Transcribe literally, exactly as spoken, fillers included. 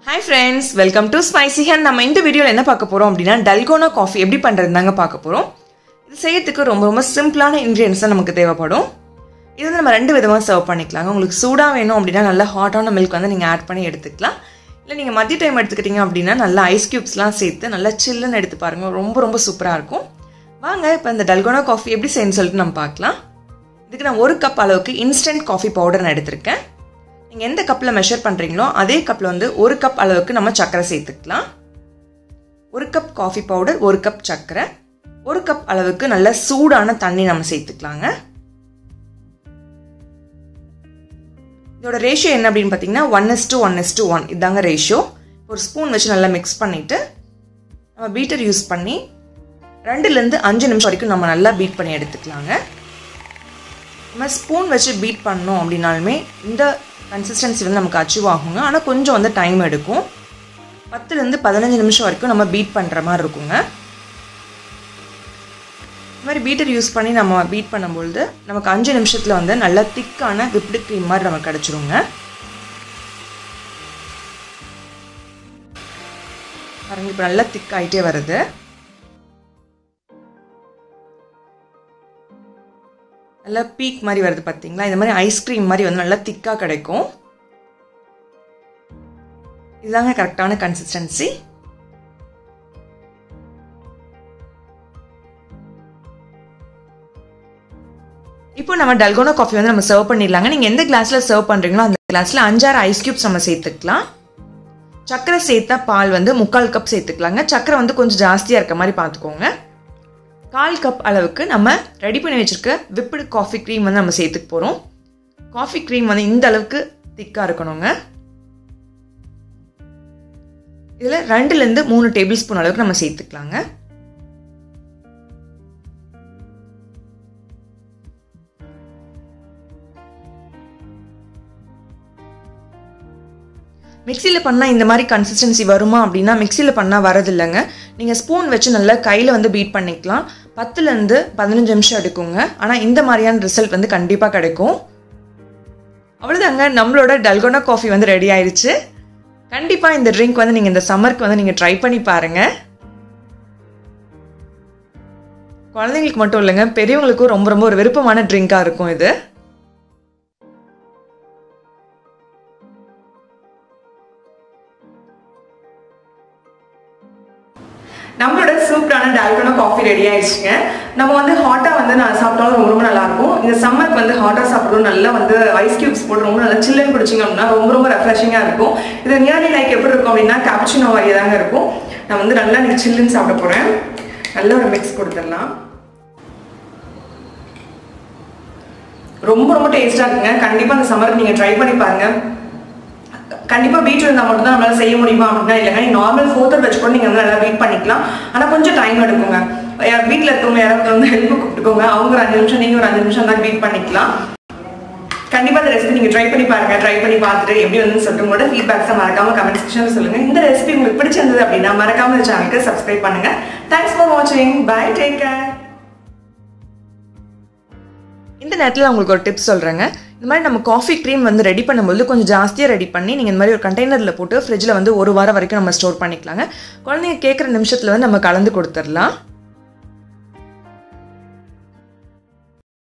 Hi friends, welcome to Spicy Hand. நம்ம இந்த வீடியோல என்ன பார்க்க போறோம் அப்படினா Dalgona coffee எப்படி பண்றதுதாங்க பார்க்க போறோம். இது செய்யிறதுக்கு ரொம்ப ரொம்ப சிம்பிளான ingredients தான் நமக்கு தேவைப்படும். இது வந்து நம்ம ரெண்டு விதமா சர்வ் பண்ணிக்கலாங்க. உங்களுக்கு சூடா வேணும் அப்படினா நல்ல ஹாட்டான milk வந்து நீங்க ஆட் பண்ணி எடுத்துக்கலாம். இல்ல நீங்க மதிய டைம் எடுத்துக்கிட்டீங்க அப்படினா நல்ல ஐஸ் கியூப்ஸ்லாம் சேர்த்து நல்ல சில்லுன்னு எடுத்து பாருங்க. ரொம்ப ரொம்ப சூப்பரா இருக்கும். வாங்க இப்போ இந்த Dalgona coffee எப்படி செய்யணும்னு சொல்லிட்டு நம்ம பார்க்கலாம். இதுக்கு நான் ஒரு கப் அளவுக்கு instant coffee powder நான் எடுத்துர்க்கேன். நீங்க எந்த கப்ல மெஷர் பண்றீங்களோ அதே கப்ல வந்து ஒரு கப் அளவுக்கு நம்ம சக்கரை சேர்த்துக்கலாம். ஒரு கப் காஃபி பவுடர், ஒரு கப் சக்கரை, ஒரு கப் அளவுக்கு நல்ல சூடான தண்ணி நம்ம சேர்த்துக்கலாங்க. இதோட ரேஷியோ என்ன அப்படின்னு பாத்தீங்கன்னா one is to one is to one இதாங்க ரேஷியோ. ஒரு ஸ்பூன் வச்சு நல்லா மிக்ஸ் பண்ணிட்டு நம்ம பீட்டர் யூஸ் பண்ணி ரெண்டுல இருந்து அஞ்சு நிமிஷம் வரைக்கும் நம்ம நல்லா பீட் பண்ணி எடுத்துக்கலாங்க. நம்ம ஸ்பூன் வச்சு பீட் பண்ணோம் அப்படினாலுமே இந்த கன்சிஸ்டன்சி வந்து நமக்கு அச்சீவ் ஆகுங்க. ஆனால் கொஞ்சம் வந்து டைம் எடுக்கும். பத்துலேருந்து பதினஞ்சு நிமிஷம் வரைக்கும் நம்ம பீட் பண்ணுற மாதிரி இருக்குங்க. இந்த மாதிரி பீட்டர் யூஸ் பண்ணி நம்ம பீட் பண்ணும்பொழுது நமக்கு அஞ்சு நிமிஷத்தில் வந்து நல்லா திக்கான விப்டு க்ரீம் மாதிரி நமக்கு கிடச்சிருங்க. பாருங்க இப்போ நல்லா திக் ஆகிட்டே வருது. நல்லா பீக் மாதிரி வருது பார்த்தீங்களா? இந்த மாதிரி ஐஸ்கிரீம் மாதிரி வந்து நல்லா திக்காக கிடைக்கும். இதுதாங்க கரெக்டான கன்சிஸ்டன்சி. இப்போ நம்ம Dalgona காஃபி வந்து நம்ம சர்வ் பண்ணிடலாங்க. நீங்கள் எந்த கிளாஸில் சர்வ் பண்ணுறீங்களோ அந்த கிளாஸில் அஞ்சாறு ஐஸ் கியூப்ஸ் நம்ம சேர்த்துக்கலாம். சக்கரை சேர்த்தா பால் வந்து முக்கால் கப் சேர்த்துக்கலாங்க. சக்கரை வந்து கொஞ்சம் ஜாஸ்தியாக இருக்க மாதிரி பார்த்துக்கோங்க. கால் கப் அளவுக்கு நம்ம ரெடி பண்ணி வச்சிருக்க விப்டு காஃபி க்ரீம் வந்து நம்ம சேர்த்துக்க போகிறோம். காஃபி க்ரீம் வந்து இந்த அளவுக்கு திக்காக இருக்கணுங்க. இதில் ரெண்டுலேருந்து மூணு டேபிள் ஸ்பூன் அளவுக்கு நம்ம சேர்த்துக்கலாங்க. மிக்சியில் பண்ணால் இந்த மாதிரி கன்சிஸ்டன்சி வருமா அப்படின்னா மிக்சியில் பண்ணால் வரதில்லைங்க. நீங்கள் ஸ்பூன் வச்சு நல்லா கையில் வந்து பீட் பண்ணிக்கலாம். பத்துலேருந்து பதினஞ்சு நிமிஷம் எடுக்குங்க. ஆனால் இந்த மாதிரியான ரிசல்ட் வந்து கண்டிப்பாக கிடைக்கும். அவ்வளோதாங்க, நம்மளோட Dalgona காஃபி வந்து ரெடி ஆயிடுச்சு. கண்டிப்பாக இந்த ட்ரிங்க் வந்து நீங்கள் இந்த சம்மருக்கு வந்து நீங்கள் ட்ரை பண்ணி பாருங்கள். குழந்தைங்களுக்கு மட்டும் இல்லைங்க, பெரியவங்களுக்கும் ரொம்ப ரொம்ப ஒரு விருப்பமான ட்ரிங்காக இருக்கும் இது. நம்மளோட சூப்பரான Dalgona காஃபி ரெடி ஆயிடுச்சுங்க. நம்ம வந்து ஹாட்டாக வந்து நான் சாப்பிட்டாலும் ரொம்ப ரொம்ப நல்லாயிருக்கும். இந்த சம்மருக்கு வந்து ஹாட்டாக சாப்பிட்றதும் நல்லா வந்து ஐஸ் கியூப்ஸ் போட்டு ரொம்ப நல்லா சில்லுன்னு குடிச்சிங்க அப்படின்னா ரொம்ப ரொம்ப ரெஃப்ரெஷிங்காக இருக்கும். இது நியர்லி லைக் எப்படி இருக்கும் அப்படின்னா கேப்புச்சினோ மாதிரியே தாங்க இருக்கும். நான் வந்து நல்லா நீங்கள் சில்லுன்னு சாப்பிட போகிறேன். நல்ல ஒரு மிக்ஸ் கொடுத்துடலாம். ரொம்ப ரொம்ப டேஸ்ட்டாக இருக்குங்க. கண்டிப்பாக அந்த சம்மருக்கு நீங்கள் ட்ரை பண்ணி பாருங்கள். கண்டிப்பாக பீட் இருந்தால் மட்டும் தான் நம்மளால் செய்ய முடியுமா அப்படின்னா இல்லைங்க. நீங்கள் நார்மல் ஃபோர்த்தர் வச்சு கூட நீங்கள் வந்து நல்லா பீட் பண்ணிக்கலாம். ஆனால் கொஞ்சம் டைம் எடுக்குங்க. வீட்டில் இருக்கவங்க யாராவது வந்து ஹெல்ப் கூப்பிட்டுக்கோங்க. அவங்க ஒரு அஞ்சு நிமிஷம் நீங்கள் ஒரு அஞ்சு நிமிஷம் தான் பீட் பண்ணிக்கலாம். கண்டிப்பாக இந்த ரெசிபி நீங்கள் ட்ரை பண்ணி பாருங்கள். ட்ரை பண்ணி பார்த்துட்டு எப்படி வந்து சொல்லிட்டு உங்களோட ஃபீட்பேக்ஸை மறக்காமல் கமெண்ட் செக்ஷனில் சொல்லுங்கள். இந்த ரெசிபி உங்களுக்கு பிடிச்சிருந்தது அப்படின்னா மறக்காமல் இந்த சேனலுக்கு சப்ஸ்கிரைப் பண்ணுங்கள். தேங்க்ஸ் ஃபார் வாட்சிங். Bye, take care. இந்த நேரத்தில் உங்களுக்கு ஒரு டிப்ஸ் சொல்கிறேங்க. இந்த மாதிரி நம்ம காஃபி க்ரீம் வந்து ரெடி பண்ணும்போது கொஞ்சம் ஜாஸ்தியாக ரெடி பண்ணி நீங்கள் இந்த மாதிரி ஒரு கண்டெய்னரில் போட்டு ஃப்ரிட்ஜில் வந்து ஒரு வாரம் வரைக்கும் நம்ம ஸ்டோர் பண்ணிக்கலாங்க. குழந்தைங்க கேட்குற நிமிஷத்தில் வந்து நம்ம கலந்து கொடுத்துடலாம்.